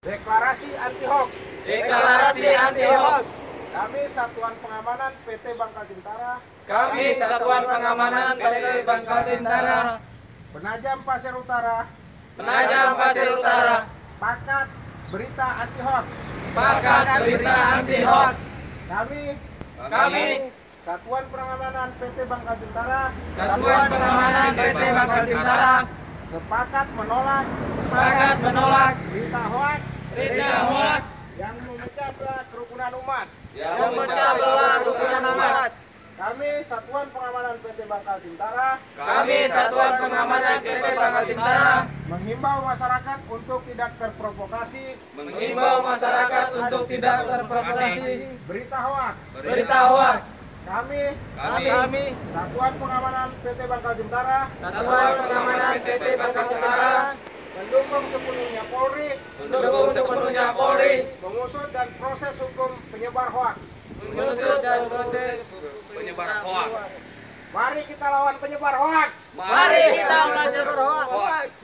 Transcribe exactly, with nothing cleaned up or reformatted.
Deklarasi anti hoax. Deklarasi anti hoax. Kami Satuan Pengamanan P T Bangka Tintara. Kami Satuan Pengamanan P T Bangka Tintara. Penajam Pasir Utara. Penajam Pasir Utara. Sepakat berita anti hoax. Sepakat berita anti hoax. Kami Kami Satuan Pengamanan P T Bangka Tintara. Satuan Pengamanan P T Bangka Tintara Sepakat menolak. sepakat menolak Berita hoax. berita hoax Yang memecah belah kerukunan umat. yang memecah belah kerukunan umat. Kami Satuan Pengamanan P T Bangka Tintara. Kami Satuan Pengamanan P T Bangka Tintara Menghimbau masyarakat untuk tidak terprovokasi. menghimbau masyarakat untuk tidak terprovokasi Berita hoax. berita hoax. Kami Kami Satuan Pengamanan P T Bangka Tintara Satuan Pengamanan P T Bangka Tintara mendukung sepenuhnya Polri mendukung sepenuhnya Polri mengusut dan proses hukum penyebar hoax. mengusut dan proses penyebar hoax. Mari kita lawan penyebar hoax. Mari kita melawan penyebar hoax.